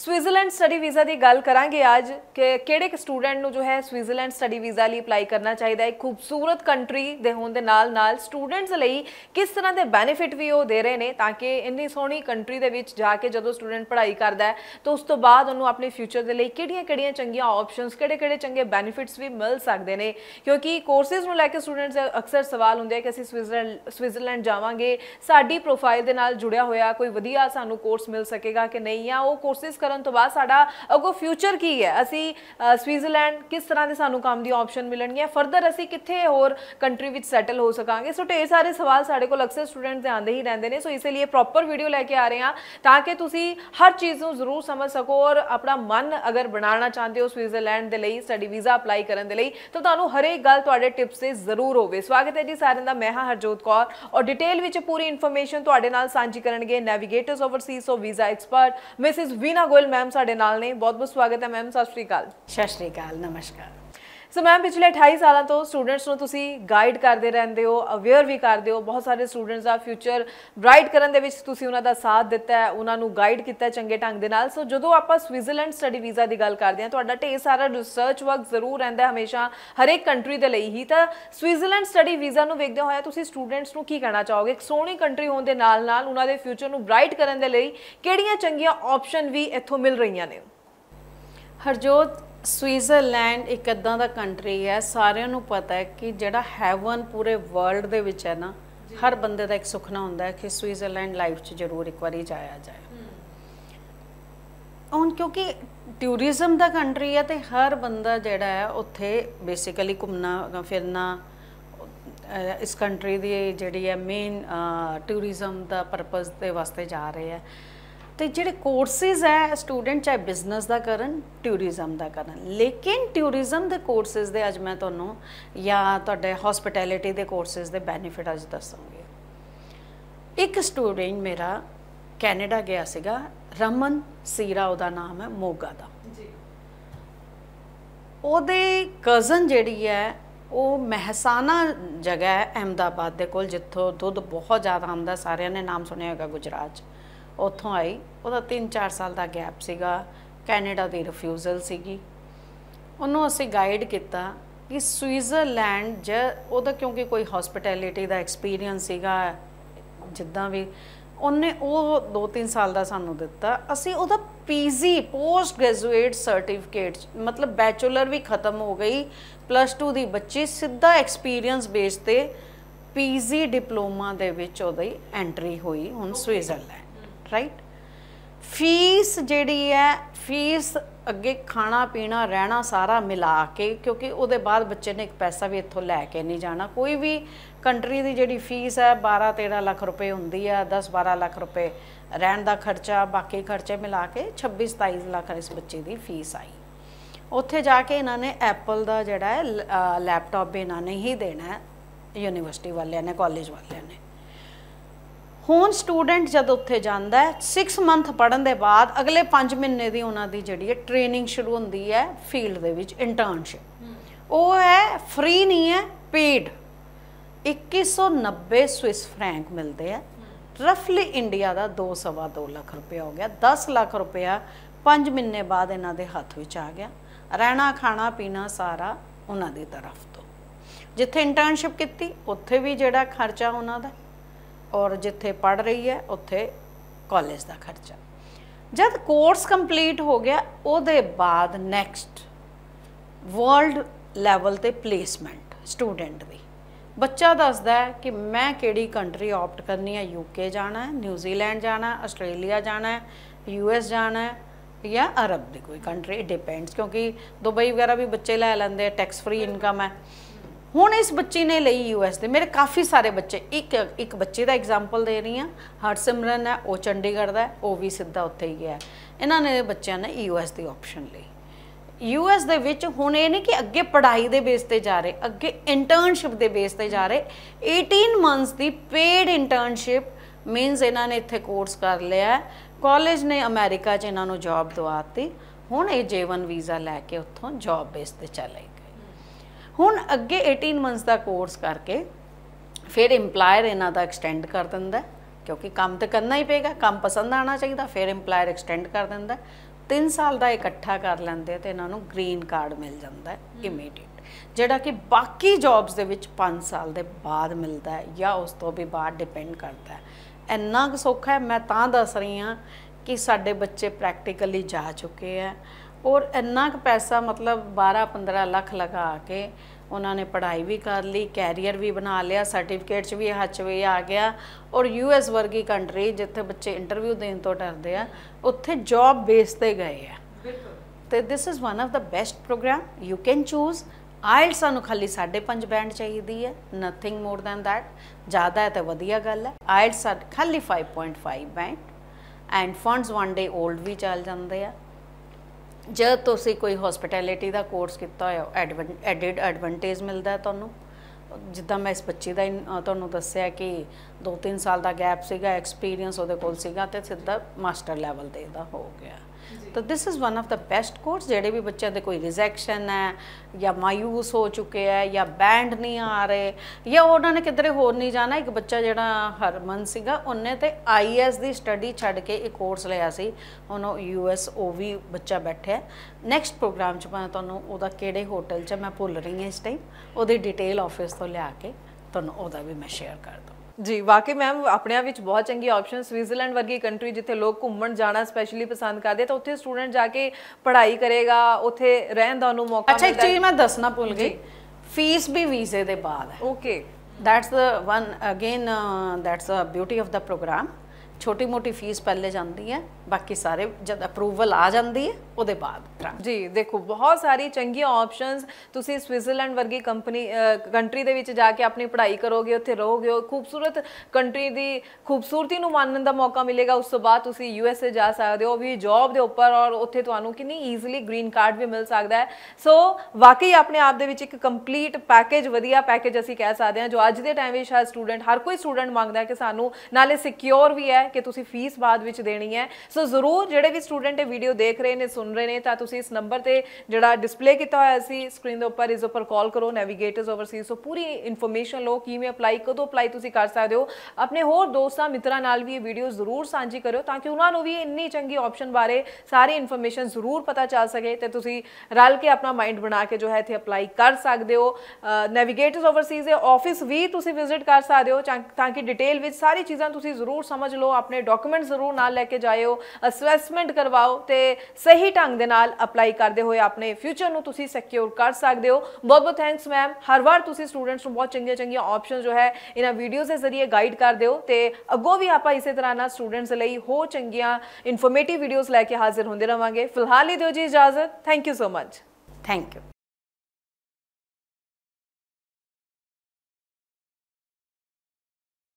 Switzerland study visa की गल करांगे आज कि किहड़े स्टूडेंट नूं जो है स्विट्जरलैंड स्टडी वीज़ा लई अपलाई करना चाहिए। एक खूबसूरत कंट्री दे होण दे नाल नाल स्टूडेंट्स लई किस तरह के बैनीफिट भी वो दे रहे हैं ताकि इन्नी सोहनी कंट्री दे विच जाके जदों स्टूडेंट पढ़ाई करता है तो उस तो बाद उन्होंने अपने फ्यूचर के लिए किहड़ियां चंगियां ऑप्शनस किहड़े चंगे बैनीफिट्स भी मिल सकते हैं। क्योंकि कोर्सिस नूं लैके स्टूडेंट्स अक्सर सवाल हुंदे कि असीं स्विट्जरलैंड जावांगे, साडी प्रोफाइल दे नाल जुड़िया होया कोई वधिया सानूं कोर्स मिल सकेगा कि नहीं, या वो कोर्सिस करन तो बाद साडा अगो फ्यूचर की है, असी स्विट्जरलैंड किस तरह के सानू काम दी ऑप्शन मिलणगियां, फरदर असी कित्थे होर कंट्री विच सैटल हो सकांगे। सो ढेर सारे सवाल साडे कोल अक्सर स्टूडेंट्स दे आंदे ही रहंदे ने। सो इसलिए प्रॉपर वीडियो लैके आ रहे हैं ताकि तुसी हर चीज़ नूं जरूर समझ सको और अपना मन अगर बनाना चाहते हो स्विट्जरलैंड दे लई स्टडी वीज़ा अपलाई करन दे लई तो तुहानूं हर एक गल तुहाडे टिप्स से जरूर होवे। स्वागत है जी सारिਆਂ ਦਾ, मैं हाँ हरजोत कौर और डिटेल विच पूरी इन्फॉर्मेशन तुहाडे नाल सांझी करनगे navigators overseas so visa expert Mrs Veena Goyal ma'am साडे नाल ने। बहुत बहुत स्वागत है मैम। सत श्री अकाल। सत श्री अकाल, नमस्कार। सो मैम पिछले 28 सालों तो स्टूडेंट्स नूं तुसी गाइड करते रहंदे हो, अवेयर भी करते हो, बहुत सारे स्टूडेंट्स का फ्यूचर ब्राइट करन दे विच तुसी उन्हां दा साथ दिता है, उन्हां नूं गाइड किया चंगे ढंग दे नाल। सो जदों आपां स्विट्जरलैंड स्टडी वीज़ा की गल करते हैं तुहाडा ढेर सारा रिसर्च वर्क जरूर रहिंदा है हमेशा हर एक कंट्री दे लई ही। तां स्विट्जरलैंड स्टडी वीज़ा नूं वेखदे होए तुसी स्टूडेंट्स नूं की कहना चाहोगे? एक सोहनी कंट्री होण दे नाल नाल उन्हां दे फ्यूचर नूं ब्राइट करन दे लई किहड़ियां चंगियां ऑप्शन भी इत्थों मिल रहीआं ने? हरजोत, स्विट्जरलैंड एक इदां दा कंट्री है, सारिਆਂ ਨੂੰ पता है कि ਜਿਹੜਾ हैवन पूरे वर्ल्ड ਦੇ ਵਿੱਚ है ना, हर बंदे ਦਾ एक सुखना ਹੁੰਦਾ है कि स्विट्जरलैंड लाइफ 'ਚ ਜ਼ਰੂਰ ਇੱਕ ਵਾਰੀ ਜਾਇਆ ਜਾਏ। ਹੁਣ ਕਿਉਂਕਿ ਟੂਰਿਜ਼ਮ ਦਾ ਕੰਟਰੀ ਹੈ ਤੇ ਹਰ ਬੰਦਾ ਜਿਹੜਾ ਹੈ ਉੱਥੇ ਬੇਸਿਕਲੀ ਘੁੰਮਣਾ ਫਿਰਨਾ ਇਸ ਕੰਟਰੀ ਦੀ ਜਿਹੜੀ ਹੈ ਮੇਨ ਟੂਰਿਜ਼ਮ ਦਾ ਪਰਪਸ ਦੇ ਵਾਸਤੇ ਜਾ ਰਹੇ ਹੈ। तो जोड़े कोर्सिज है स्टूडेंट चाहे बिजनेस का करन टूरिज़म का करन, लेकिन टूरिज़म के कोर्सिज के अज मैं तुहानू या तुहाडे हॉस्पिटैलिटी के कोर्सिज के बैनीफिट अज दसांगी। एक स्टूडेंट मेरा कैनेडा गया सीगा, रमन सीरा उहदा नाम है, मोगा दा। उहदे कज़न जिहड़ी है वो महसाना जगह है अहमदाबाद के कोल, जिथों दुध बहुत ज़्यादा आंदा, सारिਆਂ ने नाम सुनिया होगा गुजरात। ਉੱਥੋਂ आई, ਉਹਦਾ 3-4 ਸਾਲ ਦਾ ਗੈਪ ਸੀਗਾ, ਕੈਨੇਡਾ ਦੀ ਰਿਫਿਊਜ਼ਲ ਸੀਗੀ। ਉਹਨੂੰ ਅਸੀਂ ਗਾਈਡ ਕੀਤਾ ਕਿ ਸਵਿਟਜ਼ਰਲੈਂਡ ਉਹਦਾ ਕਿਉਂਕਿ ਕੋਈ ਹੌਸਪਿਟੈਲਿਟੀ ਦਾ ਐਕਸਪੀਰੀਅੰਸ ਸੀਗਾ, ਜਿੱਦਾਂ ਵੀ ਉਹਨੇ ਉਹ 2-3 ਸਾਲ ਦਾ ਸਾਨੂੰ ਦਿੱਤਾ। ਅਸੀਂ ਉਹਦਾ ਪੀਜੀ ਪੋਸਟ ਗ੍ਰੈਜੂਏਟ ਸਰਟੀਫਿਕੇਟ ਮਤਲਬ ਬੈਚਲਰ ਵੀ ਖਤਮ ਹੋ ਗਈ, +2 ਦੀ ਬੱਚੀ ਸਿੱਧਾ ਐਕਸਪੀਰੀਅੰਸ ਬੇਸ 'ਤੇ ਪੀਜੀ ਡਿਪਲੋਮਾ ਦੇ ਵਿੱਚ ਉਹਦੀ ਐਂਟਰੀ ਹੋਈ ਹੁਣ स्विट्जरलैंड। राइट, फीस जिहड़ी है, फीस अगे खाना पीना रहना सारा मिला के, क्योंकि उहदे बाद बच्चे ने एक पैसा भी इत्थों लैके नहीं जाना। कोई भी कंट्री की जिहड़ी फीस है 12-13 लाख रुपए होंदी है, 10-12 लाख रुपए रहन का खर्चा, बाकी खर्चे मिला के 26-27 लाख इस बच्चे की फीस आई। उत्थे जाके इन्होंने एप्पल का जिहड़ा है लैपटॉप भी इन्होंने ही देना है, यूनिवर्सिटी वाले ने, कॉलेज वाले ने। ਹੁਣ स्टूडेंट जब उत्थे जाता है 6 मंथ पढ़न के बाद अगले 5 महीने की उन्होंने जी ट्रेनिंग शुरू होती है फील्ड के विच, इंटर्नशिप। वो है फ्री नहीं है, पेड। 2190 स्विस फ्रैंक मिलते हैं, रफली इंडिया का 2-2.25 लाख रुपया हो गया। 10 लाख रुपया 5 महीने बाद इन्हों के हथ में आ गया। रहना खाना पीना सारा उन्होंने तरफ तो, जिथे इंटर्नशिप की उत्थे भी जोड़ा खर्चा उन्होंने, और जिथे पढ़ रही है उत्थे कॉलेज का खर्चा। जब कोर्स कंप्लीट हो गया उहदे बाद नैक्सट वर्ल्ड लैवल ते प्लेसमेंट स्टूडेंट दी बच्चा दसदा है कि मैं किहड़ी कंट्री ऑप्ट करनी है, यूके जाना है, न्यूजीलैंड जाना है, आस्ट्रेलिया जाना है, US जाना है या अरब की कोई कंट्री, डिपेंड्स। क्योंकि दुबई वगैरह भी बच्चे लै लैंदे, टैक्स फ्री इनकम है। ਹੁਣ इस बच्ची ने ਲਈ US ਦੇ, ਮੇਰੇ काफ़ी सारे बच्चे, एक बच्चे का एग्जाम्पल दे रही हाँ, हरसिमरन है, वो चंडीगढ़ का है, वो भी सीधा उत्थे ही गया। इन्होंने बच्चों ने US की ऑप्शन ली। US ਦੇ ਵਿੱਚ ਹੁਣ ਇਹ नहीं कि अगे पढ़ाई के बेस पर जा रहे, अगे इंटर्नशिप के बेस पर जा रहे। 18 मंथ्स की पेड इंटर्नशिप मीनस इन्होंने इत्थे कोर्स कर लिया, कॉलेज ने अमेरिका च इन्हों जॉब दवाती। हुण ये J1 वीज़ा लैके उत्थों जॉब बेस पर चले गए। हुण अगे 18 मंथ्स का कोर्स करके फिर इंपलायर इन्हां दा एक्सटेंड कर दिंदा, क्योंकि काम तो करना ही पेगा, काम पसंद आना चाहिए, फिर इंपलायर एक्सटेंड कर दिंदा। 3 ਸਾਲ ਦਾ ਇਕੱਠਾ ਕਰ ਲੈਂਦੇ ਤੇ ਇਹਨਾਂ ਨੂੰ ਗ੍ਰੀਨ ਕਾਰਡ ਮਿਲ ਜਾਂਦਾ ਹੈ ਇਮੀਡੀਏਟ, ਜਿਹੜਾ ਕਿ ਬਾਕੀ ਜੌਬਸ ਦੇ ਵਿੱਚ 5 ਸਾਲ ਦੇ ਬਾਅਦ ਮਿਲਦਾ ਹੈ ਜਾਂ ਉਸ ਤੋਂ ਵੀ ਬਾਅਦ ਡਿਪੈਂਡ ਕਰਦਾ ਹੈ। ਇੰਨਾ ਕੁ ਸੌਖਾ ਹੈ। ਮੈਂ ਤਾਂ ਦੱਸ ਰਹੀ ਹਾਂ ਕਿ ਸਾਡੇ ਬੱਚੇ ਪ੍ਰੈਕਟੀਕਲੀ ਜਾ ਚੁੱਕੇ ਹੈ ਔਰ ਇੰਨਾ ਕੁ ਪੈਸਾ ਮਤਲਬ 12-15 ਲੱਖ ਲਗਾ ਕੇ ਉਹਨਾਂ ਨੇ ਪੜ੍ਹਾਈ ਵੀ ਕਰ ਲਈ, ਕੈਰੀਅਰ ਵੀ ਬਣਾ ਲਿਆ, ਸਰਟੀਫਿਕੇਟ 'ਚ ਵੀ ਹੱਥ 'ਚ ਵੀ ਆ ਗਿਆ ਔਰ US ਵਰਗੀ ਕੰਟਰੀ ਜਿੱਥੇ ਬੱਚੇ ਇੰਟਰਵਿਊ ਦੇਣ ਤੋਂ ਡਰਦੇ ਆ, ਉੱਥੇ ਜੌਬ ਬੇਸ 'ਤੇ ਗਏ ਆ। ਤੇ this is one of the best program you can choose. IELTS ਸਾਨੂੰ ਖਾਲੀ 5.5 ਬੈਂਡ ਚਾਹੀਦੀ ਹੈ, ਨਥਿੰਗ ਮੋਰ ਦੈਨ ਦੈਟ। ज़्यादा है तो वधिया गल है। आइल्स खाली 5.5 band and funds 1 day old भी चल जाते हैं। जब तुसी कोई हॉस्पिटैलिटी का कोर्स किया हो एडिड एडवांटेज मिलता है तुहानू। जिद्दां मैं इस बच्ची का तुहानू दस्सिया कि 2-3 साल का गैप सीगा, एक्सपीरियंस उहदे कोल सीगा ते सिद्धा मास्टर लैवल ते इहदा हो गया। तो this is one of the best course. जेडे भी बच्चों के कोई रिजैक्शन है या मायूस हो चुके हैं या बैंड नहीं आ रहे या उन्होंने किधरे होर नहीं जाना। एक बच्चा जिहड़ा हरमन सीगा उन्हें तो IAS की स्टडी छड्ड के एक कोर्स लिया सी, उन्होंने US वो भी बच्चा बैठा। नैक्सट प्रोग्राम च मैं तुहानू उहदा किहड़े होटल च मैं भुल रही हाँ इस टाइम, उहदी डिटेल ऑफिस तो लिया के तुहानू उहदा भी मैं शेयर कर दूँ। जी वाकई मैम अपने विच बहुत चंगी ऑप्शन। स्विट्जरलैंड वर्गी कंट्री जिथे लोग घूमन जाना स्पैशली पसंद करते, तो उत्थे स्टूडेंट जाके पढ़ाई करेगा, उत्थे रहन दा उन्हें मौका। अच्छा एक चीज़ मैं दसना भूल गई, फीस भी वीजे दे बाद है। Okay, that's the one again, that's the beauty of the program. छोटी मोटी फीस पहले जाती है, बाकी सारे जब अप्रूवल आ जाती है उसके बाद। जी देखो बहुत सारी चंगियां ऑप्शंस। तुसी स्विट्जरलैंड वर्गी कंट्री दे विच जाके अपनी पढ़ाई करोगे, उत्थे रहोगे, खूबसूरत कंट्री दी खूबसूरती नूं मानण दा मौका मिलेगा। उस तो बाद तुसी USA जा सकते हो भी जॉब दे उपर, और उत्थे तुहानूं कितनी ईजिली ग्रीन कार्ड भी मिल सकता है। सो वाकई अपने आप दे विच एक कंप्लीट पैकेज, वधिया पैकेज असीं कह सकते हैं, जो अज दे टाइम विच शायद स्टूडेंट हर कोई स्टूडेंट मंगदा है कि सानूं नाले सिक्योर भी है कि तुसी फीस बाद विच देनी है। सो जरूर जिहड़े भी स्टूडेंट वीडियो देख रहे ने, सुन रहे ने, तां तुसी इस नंबर ते जिहड़ा डिस्पले किया होया सी स्क्रीन दे उपर, इस उपर कॉल करो, नेविगेटर्स ओवरसीज। सो पूरी इन्फॉर्मेशन लो, किवें अप्लाई, कदों अप्लाई तुसी कर सकते हो। अपने होर दोस्तां मित्रां नाल भी ये वीडियो जरूर सांझी करो ताकि उन्हां नूं भी इन्नी चंगी ऑप्शन बारे सारी इन्फॉर्मेशन जरूर पता चल सके ते तुसी रल के अपना माइंड बना के जो है इत्थे अप्लाई कर सकते हो। नेविगेटर्स ओवरसीज दे ऑफिस भी तुसी विजिट कर सकते हो ताकि डिटेल विच सारी चीज़ां तुसी जरूर समझ लो, अपने डॉक्यूमेंट जरूर नाल लैके जाओ, असैसमेंट करवाओ ते सही ढंग दे नाल अप्लाई करते हुए अपने फ्यूचर नूं तुसी सिक्योर कर सकते हो। बहुत बहुत थैंक्स मैम, हर बार तुसी स्टूडेंट्स नूं बहुत चंगियां चंगियां ऑप्शन जो है इन्हां वीडियोज़ के जरिए गाइड करते हो ते अगों भी आपां इसे तरह ना स्टूडेंट्स लई हो चंगियां इन्फॉर्मेटिव वीडियोज़ लैके हाजिर होंदे रहांगे। फिलहाल ही दिओ जी इजाजत। Thank you so much. Thank you.